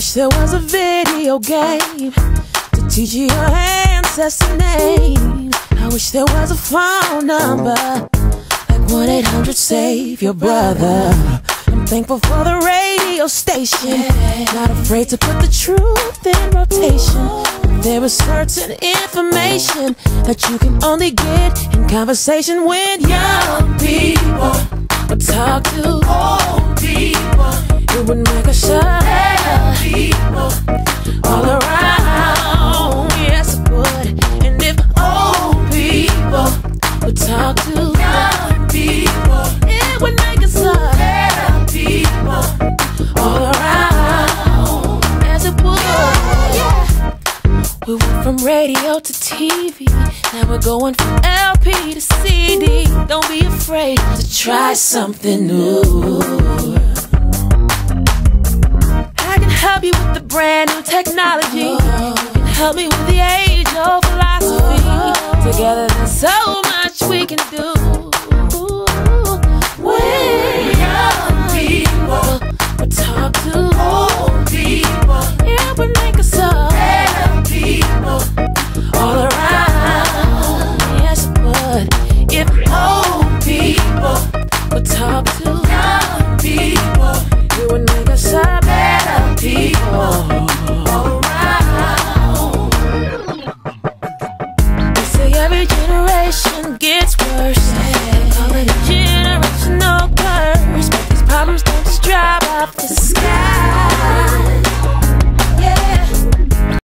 wish there was a video game to teach you your ancestor name. I wish there was a phone number like 1-800-SAVE your brother. I'm thankful for the radio station, not afraid to put the truth in rotation. There is certain information that you can only get in conversation when young people would talk to old people. It would make us shine people all around. Yes, it would. And if old people would talk to young people, it would make us shine people all around. As it would. Yeah. We went from radio to TV, now we're going from LP to CD. Don't be afraid to try something new. I can help you with the brand new technology. You can help me with the age-old philosophy. Together there's so much we can do. When young people talk to old people,